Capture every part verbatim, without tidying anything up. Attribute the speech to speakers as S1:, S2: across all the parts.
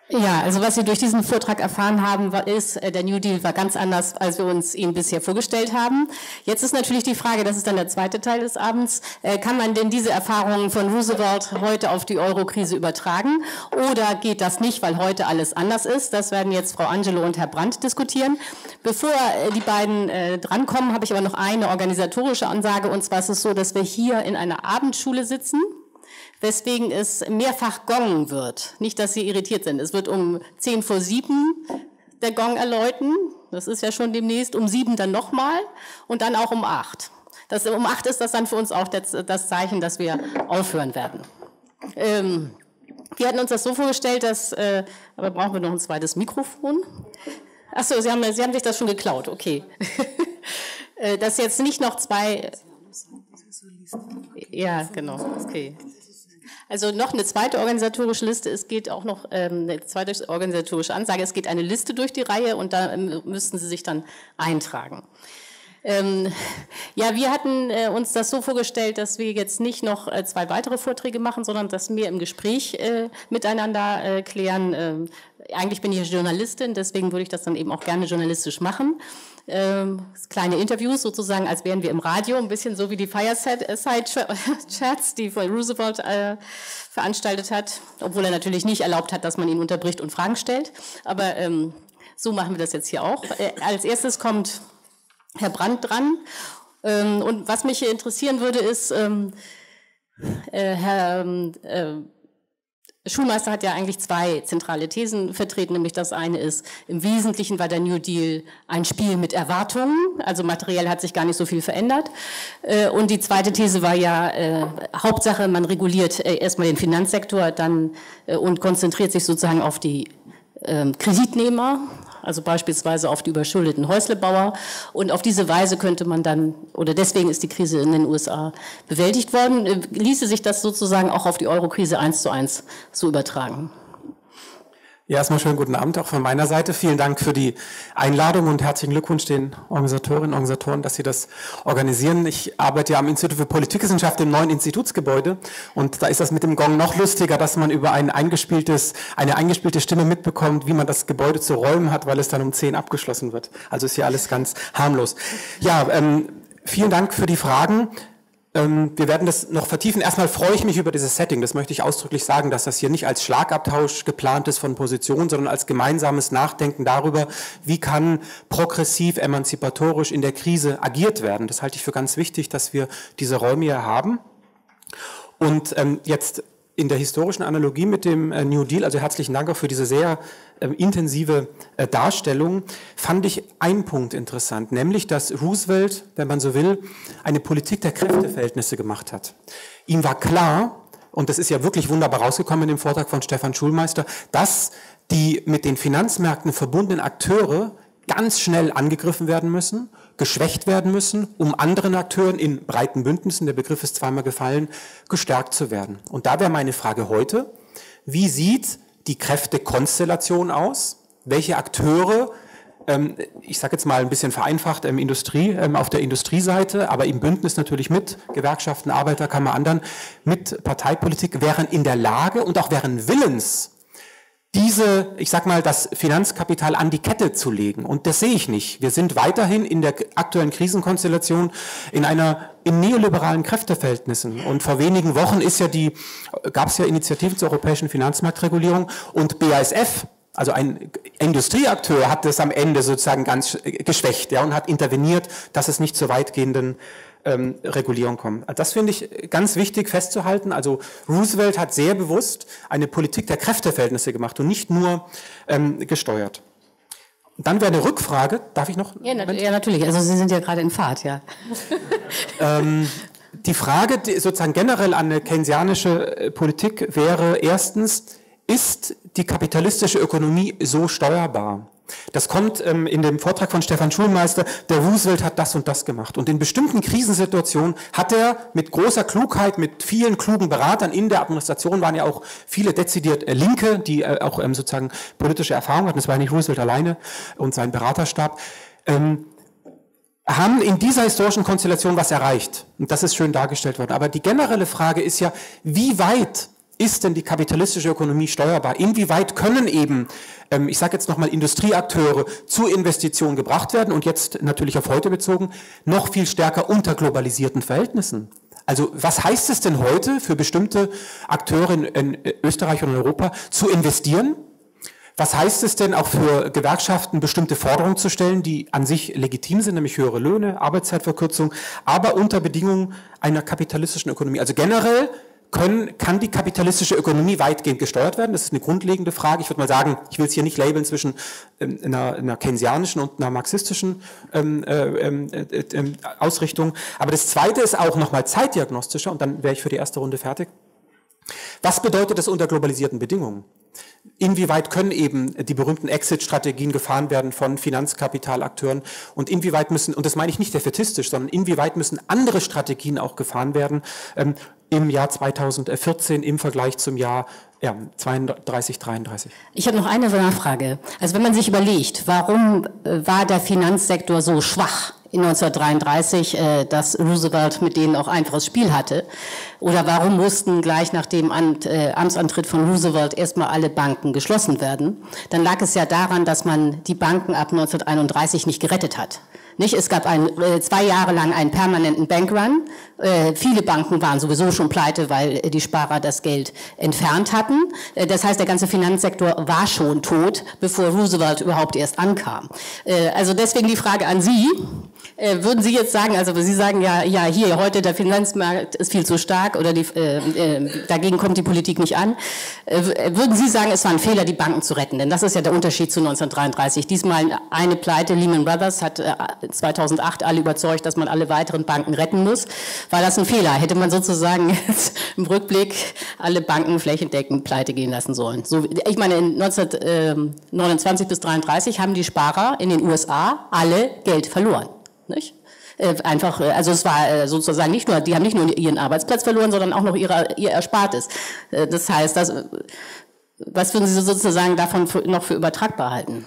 S1: Ja, also was Sie durch diesen Vortrag erfahren haben, war, ist, der New Deal war ganz anders, als wir uns ihn bisher vorgestellt haben. Jetzt ist natürlich die Frage, das ist dann der zweite Teil des Abends, äh, kann man denn diese Erfahrungen von Roosevelt heute auf die Euro-Krise übertragen oder geht das nicht, weil heute alles anders ist? Das werden jetzt Frau Angelo und Herr Brandt diskutieren. Bevor äh, die beiden äh, drankommen, habe ich aber noch eine organisatorische Ansage, und zwar ist es so, dass wir hier in einer Abendschule sitzen, weswegen es mehrfach gongen wird. Nicht, dass Sie irritiert sind. Es wird um zehn vor sieben der Gong erläuten. Das ist ja schon demnächst. Um sieben dann nochmal und dann auch um acht. Das, um acht ist das dann für uns auch das, das Zeichen, dass wir aufhören werden. Ähm, wir hatten uns das so vorgestellt, dass, äh, aber brauchen wir noch ein zweites Mikrofon? Ach so, Sie haben, Sie haben sich das schon geklaut. Okay. Dass jetzt nicht noch zwei... Ja, genau. Okay. Also noch eine zweite organisatorische Liste, es geht auch noch ähm, eine zweite organisatorische Ansage, es geht eine Liste durch die Reihe und da ähm, müssten Sie sich dann eintragen. Ähm, ja, wir hatten äh, uns das so vorgestellt, dass wir jetzt nicht noch äh, zwei weitere Vorträge machen, sondern das mehr im Gespräch äh, miteinander äh, klären. Ähm, eigentlich bin ich Journalistin, deswegen würde ich das dann eben auch gerne journalistisch machen. Ähm, kleine Interviews sozusagen, als wären wir im Radio, ein bisschen so wie die Fireside-Chats, die von Roosevelt äh, veranstaltet hat, obwohl er natürlich nicht erlaubt hat, dass man ihn unterbricht und Fragen stellt. Aber ähm, so machen wir das jetzt hier auch. Äh, als erstes kommt Herr Brandt dran. Ähm, und was mich hier interessieren würde, ist, ähm, äh, Herr äh, Schulmeister hat ja eigentlich zwei zentrale Thesen vertreten, nämlich das eine ist, im Wesentlichen war der New Deal ein Spiel mit Erwartungen, also materiell hat sich gar nicht so viel verändert. Und die zweite These war ja, äh, Hauptsache man reguliert äh, erstmal den Finanzsektor dann äh, und konzentriert sich sozusagen auf die äh, Kreditnehmer, also beispielsweise auf die überschuldeten Häuslebauer. Und auf diese Weise könnte man dann, oder deswegen ist die Krise in den U S A bewältigt worden, ließe sich das sozusagen auch auf die Euro-Krise eins zu eins so übertragen.
S2: Ja, erstmal schönen guten Abend auch von meiner Seite. Vielen Dank für die Einladung und herzlichen Glückwunsch den Organisatorinnen und Organisatoren, dass Sie das organisieren. Ich arbeite ja am Institut für Politikwissenschaft im neuen Institutsgebäude und da ist das mit dem Gong noch lustiger, dass man über ein eingespieltes, eine eingespielte Stimme mitbekommt, wie man das Gebäude zu räumen hat, weil es dann um zehn abgeschlossen wird. Also ist hier alles ganz harmlos. Ja, ähm, vielen Dank für die Fragen. Wir werden das noch vertiefen. Erstmal freue ich mich über dieses Setting. Das möchte ich ausdrücklich sagen, dass das hier nicht als Schlagabtausch geplant ist von Positionen, sondern als gemeinsames Nachdenken darüber, wie kann progressiv, emanzipatorisch in der Krise agiert werden. Das halte ich für ganz wichtig, dass wir diese Räume hier haben. Und ähm, jetzt in der historischen Analogie mit dem äh, New Deal, also herzlichen Dank auch für diese sehr äh, intensive äh, Darstellung, fand ich einen Punkt interessant, nämlich, dass Roosevelt, wenn man so will, eine Politik der Kräfteverhältnisse gemacht hat. Ihm war klar, und das ist ja wirklich wunderbar rausgekommen in dem Vortrag von Stefan Schulmeister, dass die mit den Finanzmärkten verbundenen Akteure ganz schnell angegriffen werden müssen, geschwächt werden müssen, um anderen Akteuren in breiten Bündnissen, der Begriff ist zweimal gefallen, gestärkt zu werden. Und da wäre meine Frage heute, wie sieht die Kräftekonstellation aus? Welche Akteure, ähm, ich sage jetzt mal ein bisschen vereinfacht, ähm, Industrie, ähm, auf der Industrieseite, aber im Bündnis natürlich mit Gewerkschaften, Arbeiterkammer, anderen, mit Parteipolitik, wären in der Lage und auch wären willens, diese, ich sag mal, das Finanzkapital an die Kette zu legen. Und das sehe ich nicht. Wir sind weiterhin in der aktuellen Krisenkonstellation in einer, in neoliberalen Kräfteverhältnissen. Und vor wenigen Wochen ist ja die, gab es ja Initiativen zur europäischen Finanzmarktregulierung und B A S F, also ein Industrieakteur, hat das am Ende sozusagen ganz geschwächt, ja, und hat interveniert, dass es nicht zu weitgehenden Ähm, Regulierung kommen. Das finde ich ganz wichtig festzuhalten. Also Roosevelt hat sehr bewusst eine Politik der Kräfteverhältnisse gemacht und nicht nur ähm, gesteuert. Dann wäre eine Rückfrage, darf ich noch?
S1: Ja, na, ja, natürlich, also Sie sind ja gerade in Fahrt, ja.
S2: ähm, die Frage die sozusagen generell an eine keynesianische Politik wäre erstens, ist die kapitalistische Ökonomie so steuerbar? Das kommt ähm, in dem Vortrag von Stefan Schulmeister, der Roosevelt hat das und das gemacht. Und in bestimmten Krisensituationen hat er mit großer Klugheit, mit vielen klugen Beratern in der Administration, waren ja auch viele dezidiert äh, Linke, die äh, auch ähm, sozusagen politische Erfahrung hatten, das war nicht Roosevelt alleine und sein Beraterstab, ähm, haben in dieser historischen Konstellation was erreicht. Und das ist schön dargestellt worden. Aber die generelle Frage ist ja, wie weit ist denn die kapitalistische Ökonomie steuerbar? Inwieweit können eben, ähm, ich sage jetzt nochmal, Industrieakteure zu Investitionen gebracht werden und jetzt natürlich auf heute bezogen, noch viel stärker unter globalisierten Verhältnissen? Also was heißt es denn heute für bestimmte Akteure in, in Österreich und in Europa zu investieren? Was heißt es denn auch für Gewerkschaften, bestimmte Forderungen zu stellen, die an sich legitim sind, nämlich höhere Löhne, Arbeitszeitverkürzung, aber unter Bedingungen einer kapitalistischen Ökonomie? Also generell können, kann die kapitalistische Ökonomie weitgehend gesteuert werden? Das ist eine grundlegende Frage. Ich würde mal sagen, ich will es hier nicht labeln zwischen ähm, einer, einer keynesianischen und einer marxistischen ähm, äh, äh, äh, Ausrichtung. Aber das Zweite ist auch nochmal zeitdiagnostischer, und dann wäre ich für die erste Runde fertig. Was bedeutet das unter globalisierten Bedingungen? Inwieweit können eben die berühmten Exit-Strategien gefahren werden von Finanzkapitalakteuren und inwieweit müssen, und das meine ich nicht defätistisch, sondern inwieweit müssen andere Strategien auch gefahren werden ähm, im Jahr zweitausendvierzehn im Vergleich zum Jahr ja, zweiunddreißig, dreiunddreißig.
S1: Ich habe noch eine Nachfrage. Also wenn man sich überlegt, warum äh, war der Finanzsektor so schwach in neunzehnhundertdreiunddreißig, äh, dass Roosevelt mit denen auch einfaches Spiel hatte? Oder warum mussten gleich nach dem Amt, äh, Amtsantritt von Roosevelt erstmal alle Banken geschlossen werden? Dann lag es ja daran, dass man die Banken ab neunzehnhunderteinunddreißig nicht gerettet hat. Nicht? Es gab ein, äh, zwei Jahre lang einen permanenten Bankrun. Äh, viele Banken waren sowieso schon pleite, weil äh, die Sparer das Geld entfernt hatten. Äh, das heißt, der ganze Finanzsektor war schon tot, bevor Roosevelt überhaupt erst ankam. Äh, also deswegen die Frage an Sie. Äh, würden Sie jetzt sagen, also Sie sagen ja, ja hier heute der Finanzmarkt ist viel zu stark oder die, äh, äh, dagegen kommt die Politik nicht an. Äh, würden Sie sagen, es war ein Fehler, die Banken zu retten? Denn das ist ja der Unterschied zu neunzehnhundertdreiunddreißig. Diesmal eine Pleite, Lehman Brothers hat äh, zweitausendacht alle überzeugt, dass man alle weiteren Banken retten muss. War das ein Fehler? Hätte man sozusagen jetzt im Rückblick alle Banken flächendeckend pleite gehen lassen sollen? So, ich meine, in neunzehnhundertneunundzwanzig bis dreiunddreißig haben die Sparer in den U S A alle Geld verloren. Nicht? Einfach, also es war sozusagen nicht nur, die haben nicht nur ihren Arbeitsplatz verloren, sondern auch noch ihre, ihr Erspartes. Das heißt, das, was würden Sie sozusagen davon für, noch für übertragbar halten?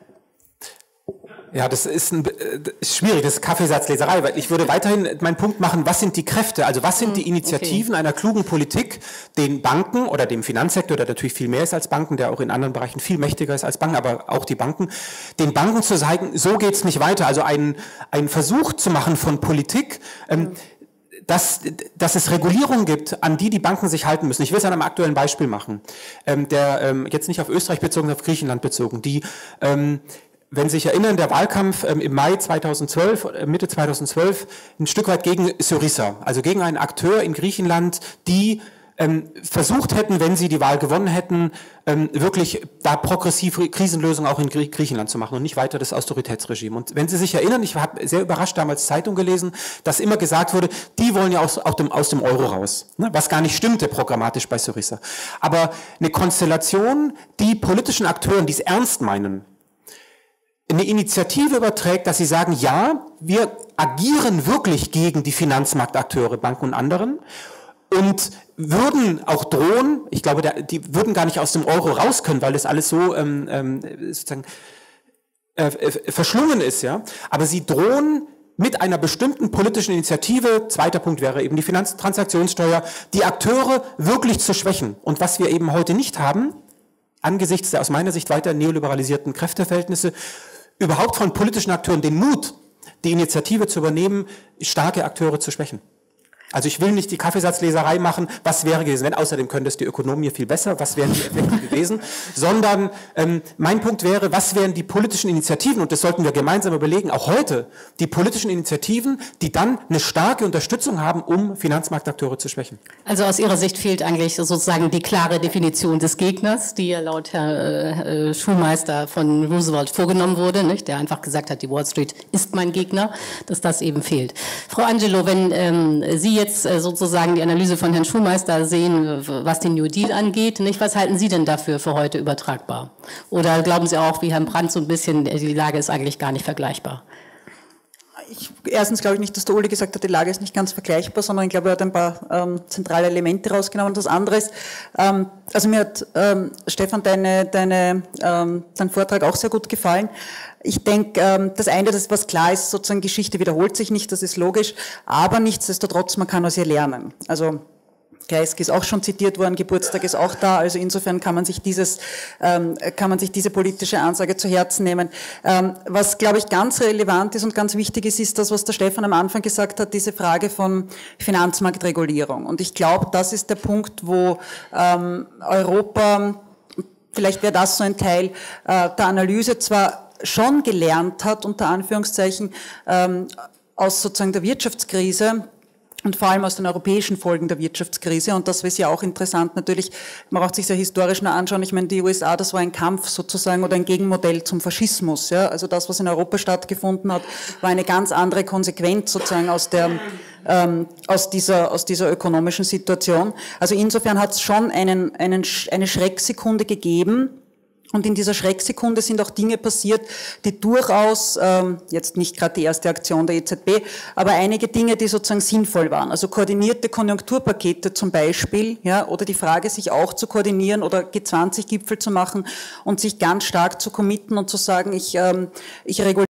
S2: Ja, das ist, ein, ist schwierig, das ist Kaffeesatzleserei, weil ich würde weiterhin meinen Punkt machen, was sind die Kräfte, also was sind die Initiativen okay. einer klugen Politik, den Banken oder dem Finanzsektor, der natürlich viel mehr ist als Banken, der auch in anderen Bereichen viel mächtiger ist als Banken, aber auch die Banken, den Banken zu sagen, so geht's nicht weiter, also einen, einen Versuch zu machen von Politik, ähm, Dass, dass es Regulierungen gibt, an die die Banken sich halten müssen. Ich will es an einem aktuellen Beispiel machen, ähm, der ähm, jetzt nicht auf Österreich bezogen, auf Griechenland bezogen, die ähm, wenn Sie sich erinnern, der Wahlkampf ähm, im Mai zweitausendzwölf, äh, Mitte zweitausendzwölf, ein Stück weit gegen Syriza, also gegen einen Akteur in Griechenland, die ähm, versucht hätten, wenn sie die Wahl gewonnen hätten, ähm, wirklich da progressive Krisenlösungen auch in Grie Griechenland zu machen und nicht weiter das Austeritätsregime. Und wenn Sie sich erinnern, ich habe sehr überrascht damals Zeitung gelesen, dass immer gesagt wurde, die wollen ja aus, auch dem, aus dem Euro raus, ne? Was gar nicht stimmte programmatisch bei Syriza. Aber eine Konstellation, die politischen Akteuren, die es ernst meinen, eine Initiative überträgt, dass sie sagen, ja, wir agieren wirklich gegen die Finanzmarktakteure, Banken und anderen und würden auch drohen, ich glaube, der, die würden gar nicht aus dem Euro raus können, weil das alles so ähm, ähm, sozusagen äh, äh, verschlungen ist, ja. Aber sie drohen mit einer bestimmten politischen Initiative, zweiter Punkt wäre eben die Finanztransaktionssteuer, die Akteure wirklich zu schwächen. Und was wir eben heute nicht haben, angesichts der aus meiner Sicht weiter neoliberalisierten Kräfteverhältnisse, überhaupt von politischen Akteuren den Mut, die Initiative zu übernehmen, starke Akteure zu schwächen. Also ich will nicht die Kaffeesatzleserei machen, was wäre gewesen, wenn, außerdem können das die Ökonomen hier viel besser, was wären die Effekte gewesen, sondern ähm, mein Punkt wäre, was wären die politischen Initiativen, und das sollten wir gemeinsam überlegen, auch heute, die politischen Initiativen, die dann eine starke Unterstützung haben, um Finanzmarktakteure zu schwächen.
S1: Also aus Ihrer Sicht fehlt eigentlich sozusagen die klare Definition des Gegners, die ja laut Herr äh, Schulmeister von Roosevelt vorgenommen wurde, nicht? Der einfach gesagt hat, die Wall Street ist mein Gegner, dass das eben fehlt. Frau Angelo, wenn ähm, Sie jetzt jetzt sozusagen die Analyse von Herrn Schulmeister sehen, was den New Deal angeht, nicht? Was halten Sie denn dafür für heute übertragbar? Oder glauben Sie auch, wie Herrn Brandt, so ein bisschen, die Lage ist eigentlich gar nicht vergleichbar?
S3: Ich, erstens glaube ich nicht, dass der Uli gesagt hat, die Lage ist nicht ganz vergleichbar, sondern ich glaube, er hat ein paar ähm, zentrale Elemente rausgenommen. Das andere ist, ähm, also mir hat, ähm, Stefan, deine, deine, ähm, dein Vortrag auch sehr gut gefallen. Ich denke, ähm, das eine, das was klar ist, sozusagen Geschichte wiederholt sich nicht, das ist logisch, aber nichtsdestotrotz, man kann aus ihr lernen. Also Kreisky ist auch schon zitiert worden, Geburtstag ist auch da, also insofern kann man sich dieses, ähm, kann man sich diese politische Ansage zu Herzen nehmen. Ähm, was, glaube ich, ganz relevant ist und ganz wichtig ist, ist das, was der Stefan am Anfang gesagt hat, diese Frage von Finanzmarktregulierung. Und ich glaube, das ist der Punkt, wo ähm, Europa, vielleicht wäre das so ein Teil äh, der Analyse, zwar schon gelernt hat, unter Anführungszeichen, ähm, aus sozusagen der Wirtschaftskrise, und vor allem aus den europäischen Folgen der Wirtschaftskrise. Und das ist ja auch interessant natürlich, man braucht sich ja historisch nur anschauen, ich meine, die U S A, das war ein Kampf sozusagen oder ein Gegenmodell zum Faschismus. Ja? Also das, was in Europa stattgefunden hat, war eine ganz andere Konsequenz sozusagen aus der ähm, aus dieser aus dieser ökonomischen Situation. Also insofern hat es schon einen, einen, eine Schrecksekunde gegeben. Und in dieser Schrecksekunde sind auch Dinge passiert, die durchaus, ähm, jetzt nicht gerade die erste Aktion der E Z B, aber einige Dinge, die sozusagen sinnvoll waren. Also koordinierte Konjunkturpakete zum Beispiel, ja, oder die Frage, sich auch zu koordinieren oder G zwanzig Gipfel zu machen und sich ganz stark zu committen und zu sagen, ich, ähm, ich reguliere